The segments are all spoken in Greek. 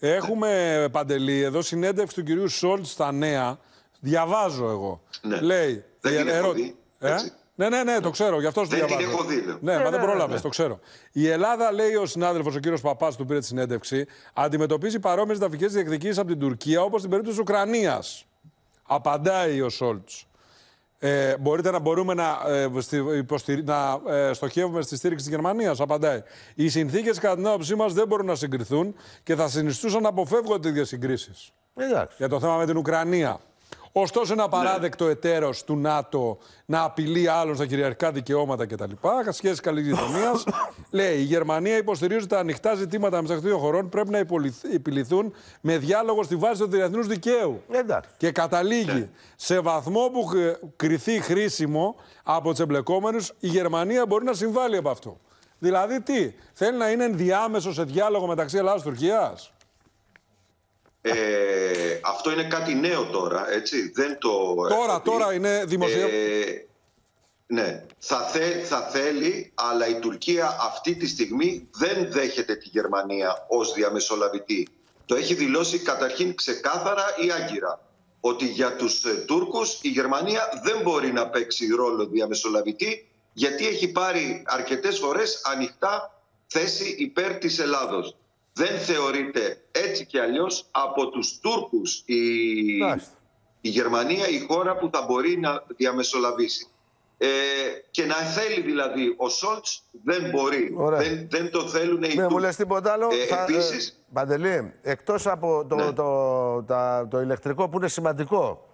Έχουμε, Παντελή, εδώ συνέντευξη του κυρίου Σόλτς στα Νέα. Διαβάζω εγώ. Ναι. Λέει. Δεν την έχω δει. Ναι, το ξέρω, γι' αυτό το διαβάζω. Δεν την έχω δει. Ναι, μα δεν πρόλαβες, το ξέρω. Η Ελλάδα, λέει ο συνάδελφος, ο κύριος Παπάς, του πήρε τη συνέντευξη, αντιμετωπίζει παρόμοιες ταφικές διεκδικήσεις από την Τουρκία, όπως στην περίπτωση της Ουκρανίας. Απαντάει ο Σόλτς. Μπορούμε να στοχεύουμε στη στήριξη της Γερμανίας, απαντάει. Οι συνθήκες, κατά την άποψή μας, δεν μπορούν να συγκριθούν και θα συνιστούσαν να αποφεύγονται τέτοιες συγκρίσεις. Για το θέμα με την Ουκρανία. Ωστόσο, είναι απαράδεκτο εταίρος του ΝΑΤΟ να απειλεί άλλων στα κυριαρχικά δικαιώματα κτλ. Σχέσεις καλής γειτονίας. Λέει: η Γερμανία υποστηρίζει ότι τα ανοιχτά ζητήματα μεταξύ των δύο χωρών πρέπει να επιληθούν με διάλογο στη βάση του διεθνούς δικαίου. Και καταλήγει σε βαθμό που κριθεί χρήσιμο από τους εμπλεκόμενους, η Γερμανία μπορεί να συμβάλλει από αυτό. Δηλαδή, τι, θέλει να είναι ενδιάμεσο σε διάλογο μεταξύ Ελλάδας και Τουρκίας. Αυτό είναι κάτι νέο τώρα, έτσι. Δεν το τώρα είναι δημοσίευμα. Ναι, θα θέλει, αλλά η Τουρκία αυτή τη στιγμή δεν δέχεται τη Γερμανία ως διαμεσολαβητή. Το έχει δηλώσει καταρχήν ξεκάθαρα η Άγκυρα, ότι για τους Τούρκους η Γερμανία δεν μπορεί να παίξει ρόλο διαμεσολαβητή, γιατί έχει πάρει αρκετές φορές ανοιχτά θέση υπέρ της Ελλάδος. Δεν θεωρείται έτσι και αλλιώς από τους Τούρκους η Γερμανία η χώρα που θα μπορεί να διαμεσολαβήσει. Και να θέλει δηλαδή ο Σόλτς δεν μπορεί. Δεν το θέλουν οι Τούρκοι. Μου λες τίποτα άλλο. Επίσης, Παντελή, εκτός από το ηλεκτρικό που είναι σημαντικό.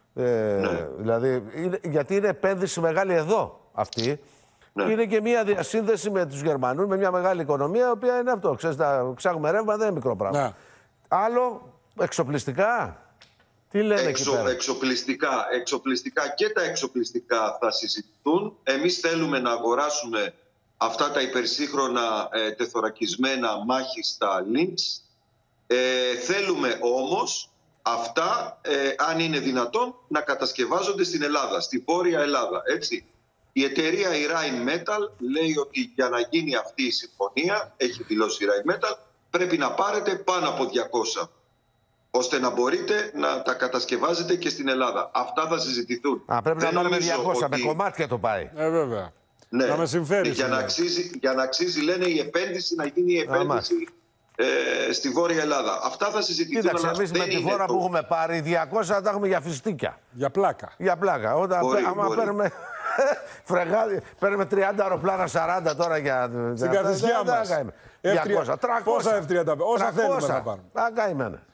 Δηλαδή, γιατί είναι επένδυση μεγάλη εδώ αυτή. Είναι και μια διασύνδεση με τους Γερμανούς, με μια μεγάλη οικονομία, η οποία είναι αυτό. Ξέρεις, να ξάγουμε ρεύμα δεν είναι μικρό πράγμα. Άλλο, εξοπλιστικά. Τι λένε εκεί πέρα. Εξοπλιστικά και τα εξοπλιστικά θα συζητηθούν. Εμείς θέλουμε να αγοράσουμε αυτά τα υπερσύγχρονα τεθωρακισμένα μάχιστα Lynx. Θέλουμε όμως αυτά, αν είναι δυνατόν, να κατασκευάζονται στην Ελλάδα, στη Βόρεια Ελλάδα, έτσι. Η εταιρεία η Rheinmetall λέει ότι για να γίνει αυτή η συμφωνία, έχει δηλώσει η Rheinmetall, πρέπει να πάρετε πάνω από 200, ώστε να μπορείτε να τα κατασκευάζετε και στην Ελλάδα. Αυτά θα συζητηθούν. Πρέπει να πάρουμε 200, με κομμάτια το πάει. Βέβαια. Ναι. Να με συμφέρει. Για να αξίζει, λένε, η επένδυση, να γίνει η επένδυση στη Βόρεια Ελλάδα. Αυτά θα συζητηθούν. Κοίταξε, εμείς με τη φόρα που έχουμε πάρει, 200 θα τα έχουμε για φιστίκια. Για πλάκα. Για πλάκα. Άμα παίρνουμε... Παίρνουμε 30 αεροπλάνα, 40 τώρα για... Στην καθησιά μας. 200, 300. Πόσα F-35, όσα θέλουμε να πάρουμε. Τα καημένα.